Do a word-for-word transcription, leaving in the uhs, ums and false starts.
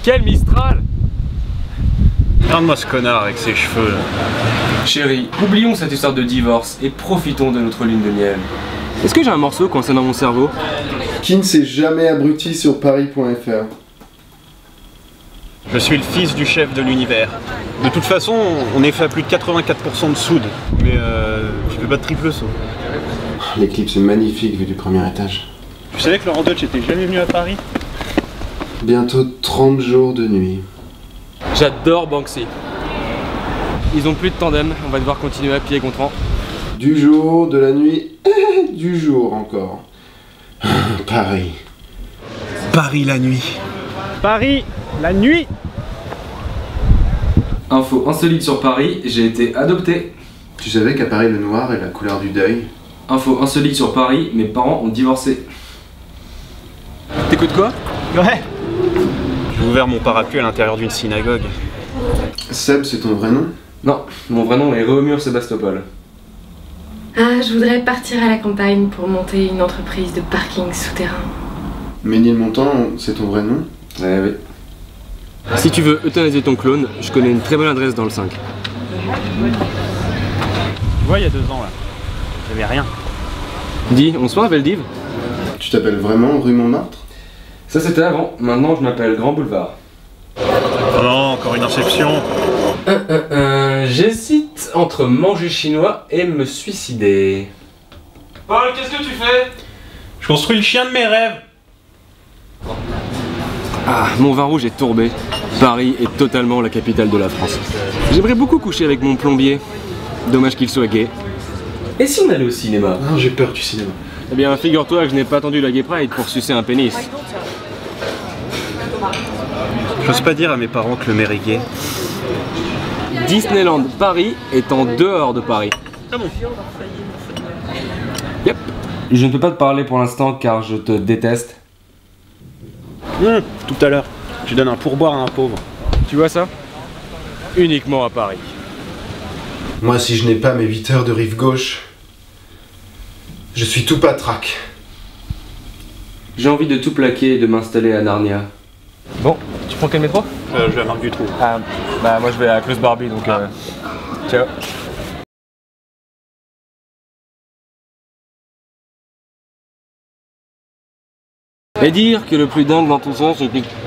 Quel Mistral! Regarde-moi ce connard avec ses cheveux là. Chérie, oublions cette histoire de divorce et profitons de notre lune de miel. Est-ce que j'ai un morceau coincé dans mon cerveau? Qui ne s'est jamais abruti sur paris point F R? Je suis le fils du chef de l'univers. De toute façon, on est fait à plus de quatre-vingt-quatre pour cent de soude. Mais euh, je fais pas de triple saut. L'éclipse est magnifique vu du premier étage. Tu savais que Laurent Dutch était jamais venu à Paris? Bientôt trente jours de nuit. J'adore Banksy. Ils ont plus de tandem, on va devoir continuer à pied Gontran. Du jour, de la nuit, et du jour encore. Paris. Paris la nuit. Paris la nuit. Info insolite sur Paris, j'ai été adopté. Tu savais qu'à Paris le noir est la couleur du deuil? Info insolite sur Paris, mes parents ont divorcé. T'écoutes quoi? Ouais. J'ai ouvert mon parapluie à l'intérieur d'une synagogue. Seb, c'est ton vrai nom? Non, mon vrai nom est Réaumur Sébastopol. Ah, je voudrais partir à la campagne pour monter une entreprise de parking souterrain. Ménilmontant, c'est ton vrai nom? Ouais, oui. Si tu veux euthanasier ton clone, je connais une très bonne adresse dans le cinq. Tu vois, il y a deux ans là, j'avais rien. Dis, on se voit à Veldiv? Tu t'appelles vraiment rue Montmartre? Ça c'était avant, maintenant je m'appelle Grand Boulevard. Oh non, encore une inception. Euh, euh, euh, J'hésite entre manger chinois et me suicider. Paul, qu'est-ce que tu fais? Je construis le chien de mes rêves. Ah, mon vin rouge est tourbé. Paris est totalement la capitale de la France. J'aimerais beaucoup coucher avec mon plombier. Dommage qu'il soit gay. Et si on allait au cinéma? Non, j'ai peur du cinéma. Eh bien, figure-toi que je n'ai pas attendu la Gay Pride pour sucer un pénis. J'ose pas dire à mes parents que le maire est gay. Disneyland Paris est en dehors de Paris. Ah bon? Yep. Je ne peux pas te parler pour l'instant car je te déteste. Mmh, tout à l'heure, tu donnes un pourboire à un pauvre. Tu vois ça? Uniquement à Paris. Moi, si je n'ai pas mes huit heures de rive gauche, je suis tout patraque. J'ai envie de tout plaquer et de m'installer à Narnia. Bon, tu prends quel métro? Euh, je vais à Marc Dutroux. Ah, bah moi je vais à Klaus Barbie donc euh... ciao. Et dire que le plus dingue dans tout ça, c'est que